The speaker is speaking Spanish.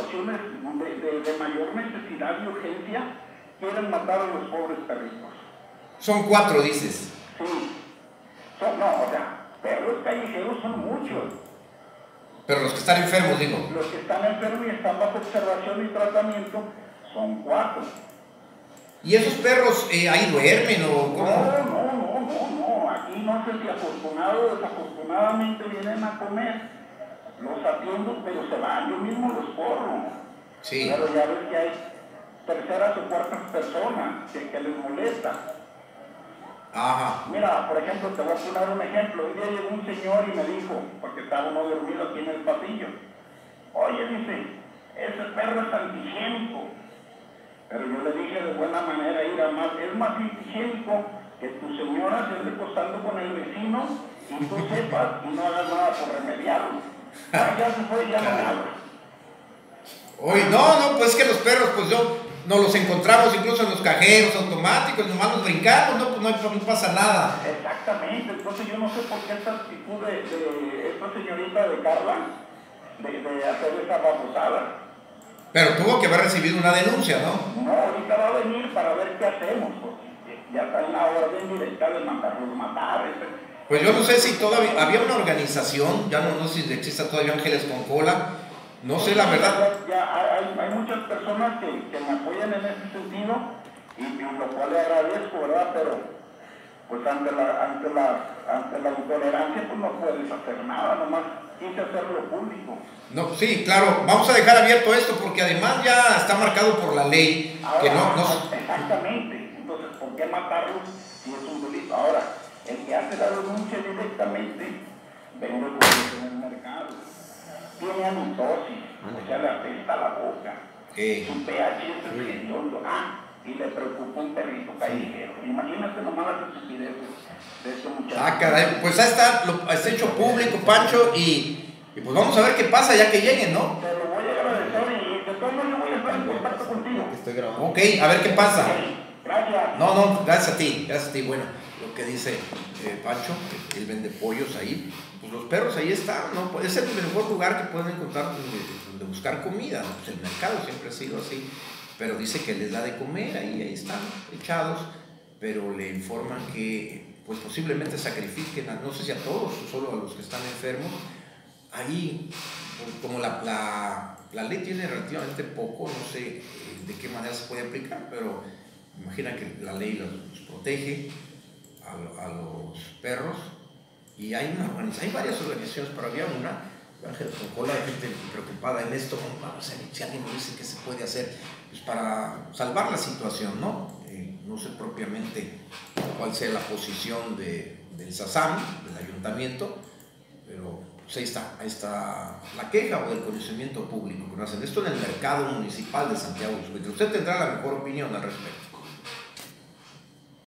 situaciones de mayor necesidad y urgencia, quieren matar a los pobres perritos. Son 4, dices. Sí. No, o sea, perros callejeros son muchos. Pero los que están enfermos, digo. Los que están enfermos y están bajo observación y tratamiento son 4. ¿Y esos perros ahí duermen o cómo? No. Aquí no sé si afortunado o desafortunadamente vienen a comer. Los atiendo, pero se van. Yo mismo los corro. Sí. Pero ya ves que hay terceras o cuartas personas que les molesta. Ajá. Mira, por ejemplo, te voy a poner un ejemplo. Un día llegó un señor y me dijo, porque estaba uno dormido aquí en el pasillo, oye, dice, ese perro es antihigiénico. Pero yo le dije de buena manera, es más antihigiénico que tu señora se esté acostando con el vecino y tú sepas y no hagas nada por remediarlo. Ya se fue, ya no me habla. Oye, no, pues es que los perros, pues nos los encontramos incluso en los cajeros automáticos, nomás nos brincamos, no pasa nada. Exactamente, entonces yo no sé por qué esta actitud de esta señorita de Carla, de hacer esa babosada. Pero tuvo que haber recibido una denuncia, ¿no? No, ahorita va a venir para ver qué hacemos, porque ya está en la orden directa de mandarlos matar. Pues yo no sé si todavía había una organización, ya no sé si existe todavía Ángeles con Cola, no sé la verdad. Ya hay muchas personas que me apoyan en ese sentido, y lo cual le agradezco, ¿verdad? Pero pues ante la intolerancia pues no puedes hacer nada, nomás quise hacerlo público. No, sí, claro, vamos a dejar abierto esto porque además ya está marcado por la ley. Ahora, que no... Exactamente, entonces ¿por qué matarlos si es un delito? Ahora, el que hace la denuncia directamente vende cosas en el mercado, tiene halitosis, o sea, le apesta la boca, su pH es hediondo, y le preocupa un perrito callejero. Imagínate nomás las estupideces de este muchacho. Caray, pues ahí está hecho público, Pancho, y pues vamos a ver qué pasa ya que lleguen, ¿no? Te lo voy a agradecer y de todo modo yo voy a estar en contacto contigo. Estoy grabando. Ok, a ver qué pasa. Gracias. No, gracias a ti. Bueno, lo que dice Pancho, que él vende pollos ahí, pues los perros ahí están, ¿no? Es el mejor lugar que pueden encontrar donde buscar comida, ¿no? Pues el mercado siempre ha sido así, pero dice que les da de comer, ahí están echados, pero le informan que pues posiblemente sacrifiquen, no sé si a todos o solo a los que están enfermos. Ahí, como la ley tiene relativamente poco, no sé de qué manera se puede aplicar, pero imagina que la ley los protege a los perros, y hay varias organizaciones, pero había una, Ángeles con Cola, de gente preocupada en esto. Vamos a ver si alguien me dice qué se puede hacer pues, para salvar la situación, ¿no? No sé propiamente cuál sea la posición del SASAM, del ayuntamiento, pero pues ahí está la queja o el conocimiento público que hacen esto en el mercado municipal de Santiago. Usted tendrá la mejor opinión al respecto.